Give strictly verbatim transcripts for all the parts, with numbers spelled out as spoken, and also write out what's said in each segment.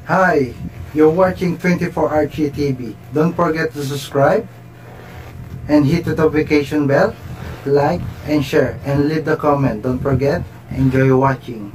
Hi, you're watching twenty-four Archie T V. Don't forget to subscribe and hit the notification bell, like and share, and leave the comment. Don't forget, enjoy watching.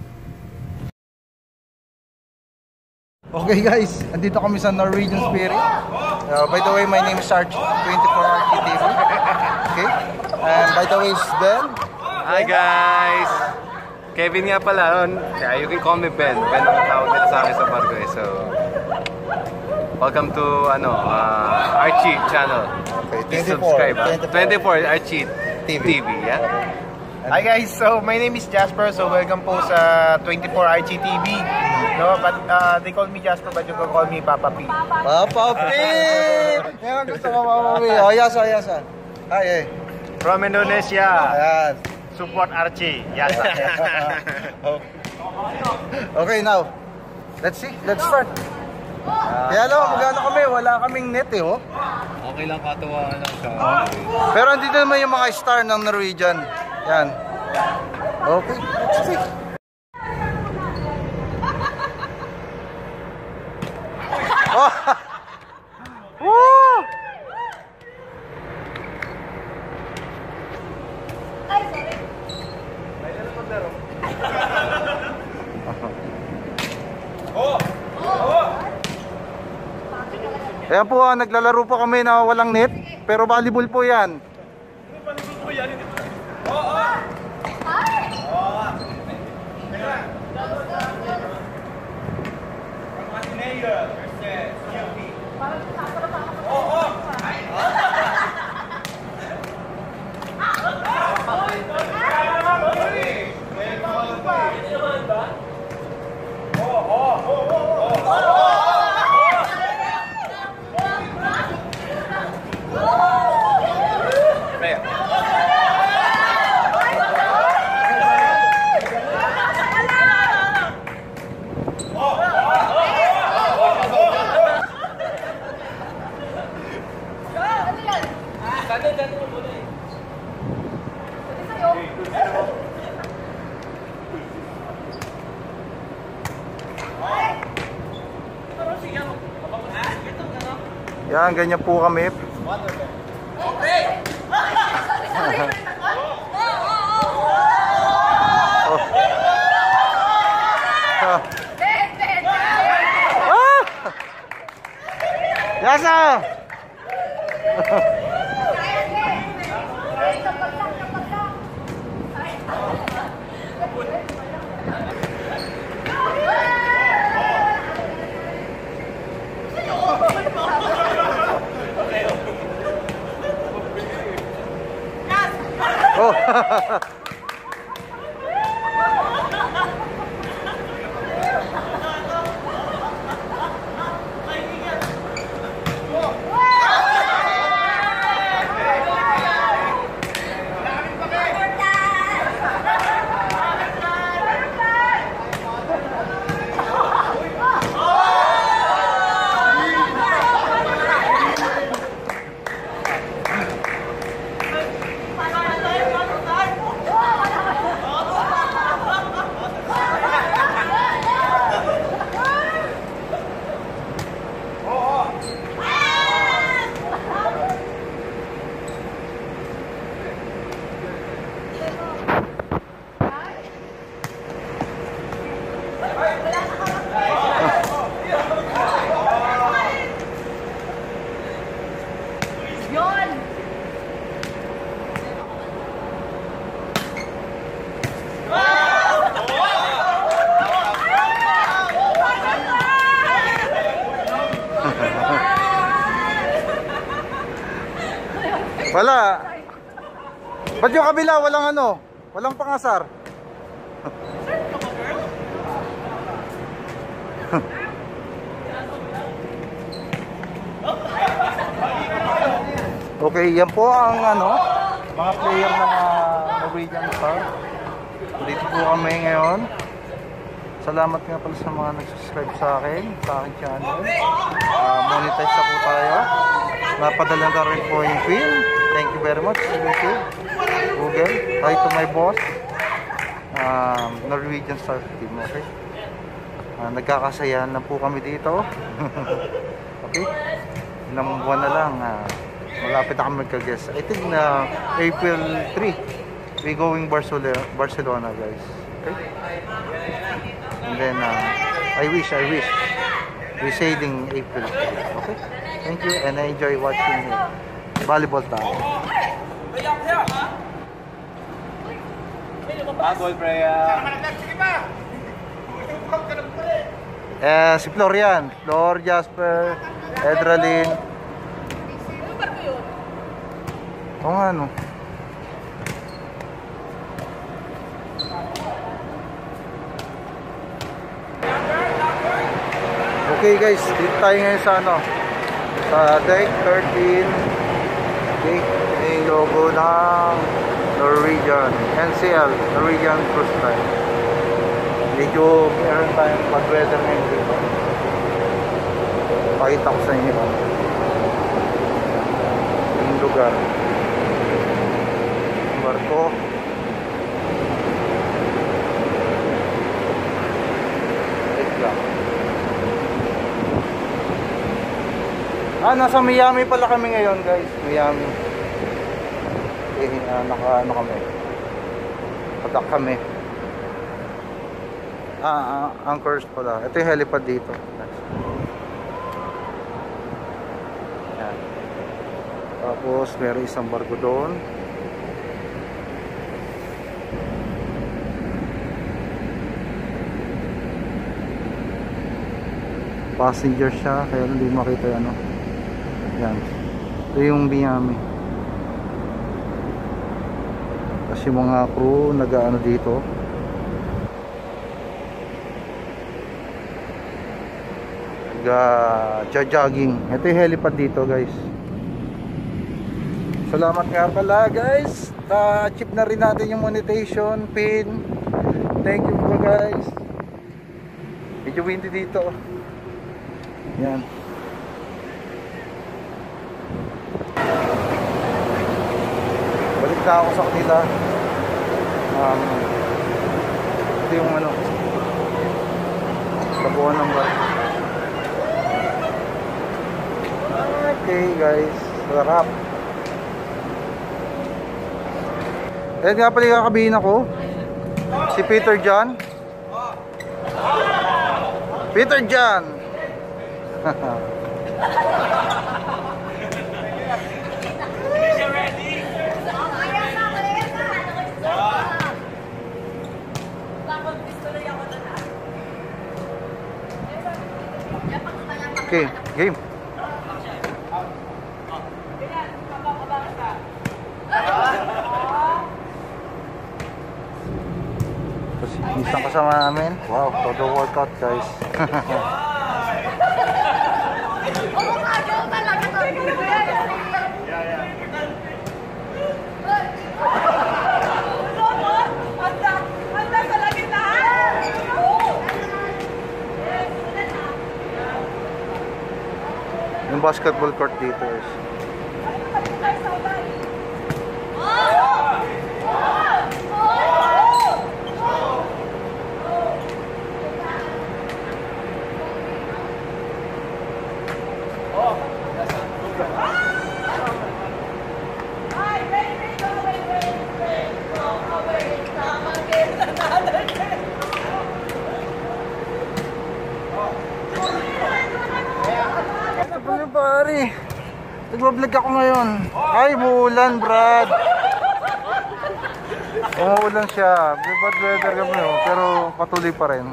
Okay guys, andito kami sa Norwegian Spirit. Uh, by the way, my name is Archie, twenty-four Archie T V. Okay, and by the way, is Ben. Hi guys! Kevin nga pala, yeah, you can call me Ben. Ben ang tawag nila sa akin sa barko eh. So, welcome to ano, uh, Archie channel. Okay, please subscribe. twenty-four Archie T V, yeah? Hi guys, so my name is Jasper. So welcome po sa twenty-four Archie T V. No, but uh, they call me Jasper, but you can call me Papa P. Papa P! Yan ang gusto ko, Papa P. Oh, yasa, yasa. Hi, eh. From Indonesia. Ayan. Support Archie. Yes. Okay, now let's see, let's start. Kaya alam mo, magano kami, wala kaming net eh, oh. Okay lang, katuwaan lang siya. Pero andito naman yung mga star ng Norwegian. Yan. Okay, let's see. Oh! Woo! Ayan po, ah, naglalaro po kami na walang net, pero volleyball po yan. Yan, ganyan po kami. Yasa! Oh. Wala. Ba't yung kabila walang ano? Walang pangasar. Okay, yan po ang ano, mga player ng uh, Norwegian Star. Dito po kami ngayon. Salamat nga pala sa mga nag-subscribe sa akin, sa aking channel. Uh, monetize na po tayo. Napadala na rin po yung film. Thank you very much, YouTube, Google. Hi to my boss, um, Norwegian Star team, okay? uh, nagkakasayahan na po kami dito. Okay, ilang buwan na lang, uh, malapit na kami magka-guest. I think na April three we going Barcelona, Barcelona guys. Okay, and then uh, I wish I wish we sailing April three. Okay, thank you and I enjoy watching uh, volleyball tayo. Ball, Freya. Eh, si Florian, Flor, Jasper, Edralyn. Oo nga, no. Okay guys, dito tayo ngayon sa ano, sa deck thirteen. Okay, yung logo ng Norwegian N C L, Norwegian Cruise Line. Medyo meron tayong bad weather ngayon dito. Pakita ko sa inyo yung lugar, yung barko. Wait lang. Ah, nasa Miami pala kami ngayon guys. Miami. Eh, uh, naka ano kami, padak kami. Ah, uh, anchors pala. Ito yung helipad dito. Yan. Tapos meron isang barko doon. Passenger siya, kaya hindi makita ano. Yan. Ito yung Miami. Kasi mga crew nag-ano dito, nag-jogging. Ito yung helipad dito guys. Salamat nga pala guys, na-achieve na rin natin yung monetization pin. Thank you po guys. Medyo windy dito. Yan. Balik na ako sa kanila. Um, ito yung ano, tabuhan ng barko. Okay guys, sarap. Eh nga pala yung kakabihin ako, si Peter John. Peter John. Okay, game. Tapos isang kasama namin. Wow, todo workout guys. Yung basketball court dito is pare, nagbablog ako ngayon. Ay, muulan Brad. Umuulan siya. Bad weather kami, pero patuloy pa rin.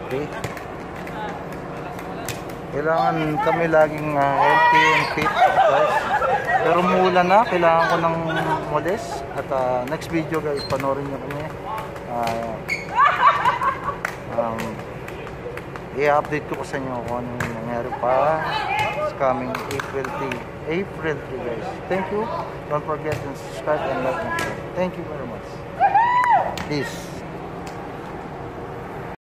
healthy. Kailangan kami laging uh, healthy and fit, guys. Pero umuulan na, kailangan ko ng modest. At uh, next video guys, panoorin nyo kami. Uh, um, I-update ko sa inyo kung ano yung nangyari pa. It's coming April third. April third guys. Thank you. Don't forget to subscribe and like and share. Thank you very much. Peace.